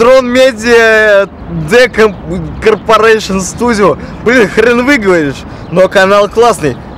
Трон Медиа Corporation Studio. Блин, хрен выговоришь, но канал классный.